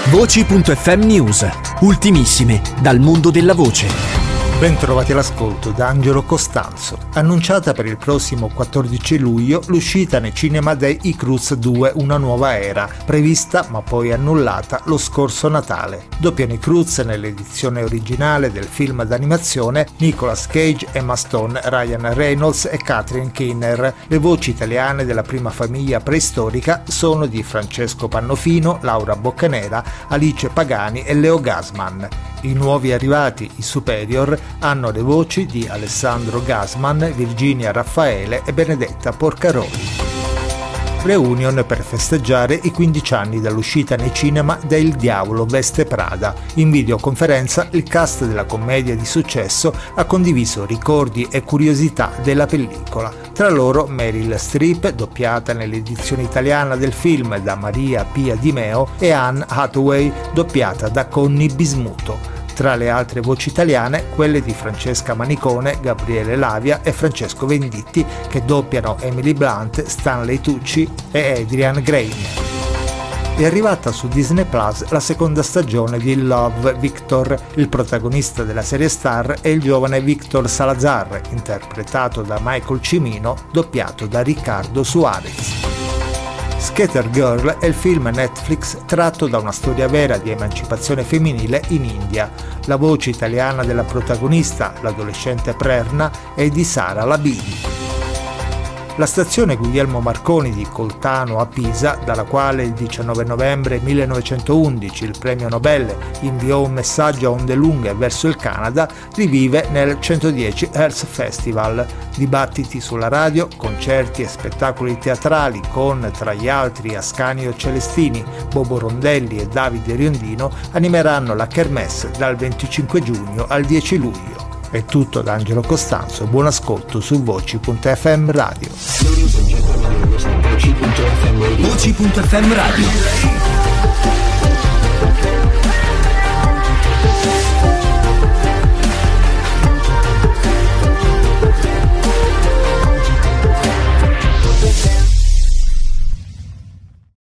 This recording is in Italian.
Voci.fm News, ultimissime dal mondo della voce. Ben trovati all'ascolto da Angelo Costanzo. Annunciata per il prossimo 14 luglio l'uscita nei cinema di I Cruz 2 Una nuova era, prevista ma poi annullata lo scorso Natale. Doppiano i Cruz nell'edizione originale del film d'animazione Nicolas Cage, Emma Stone, Ryan Reynolds e Catherine Keener. Le voci italiane della prima famiglia preistorica sono di Francesco Pannofino, Laura Boccanera, Alice Pagani e Leo Gasman. I nuovi arrivati, i Superior, hanno le voci di Alessandro Gasman, Virginia Raffaele e Benedetta Porcaroli. Reunion per festeggiare i 15 anni dall'uscita nei cinema de Il Diavolo veste Prada. In videoconferenza il cast della commedia di successo ha condiviso ricordi e curiosità della pellicola. Tra loro Meryl Streep, doppiata nell'edizione italiana del film da Maria Pia Di Meo, e Anne Hathaway, doppiata da Conny Bismuto. Tra le altre voci italiane, quelle di Francesca Manicone, Gabriele Lavia e Francesco Venditti, che doppiano Emily Blunt, Stanley Tucci e Adrian Grenier. È arrivata su Disney Plus la seconda stagione di Love, Victor. Il protagonista della serie Star è il giovane Victor Salazar, interpretato da Michael Cimino, doppiato da Riccardo Suarez. Skater Girl è il film Netflix tratto da una storia vera di emancipazione femminile in India. La voce italiana della protagonista, l'adolescente Prerna, è di Sara Labini. La stazione Guglielmo Marconi di Coltano a Pisa, dalla quale il 19 novembre 1911 il premio Nobel inviò un messaggio a onde lunghe verso il Canada, rivive nel 110 Hertz Festival. Dibattiti sulla radio, concerti e spettacoli teatrali con, tra gli altri, Ascanio Celestini, Bobo Rondelli e Davide Riondino animeranno la Kermesse dal 25 giugno al 10 luglio. È tutto da Angelo Costanzo, buon ascolto su Voci.fm Radio. Voci.fm Radio.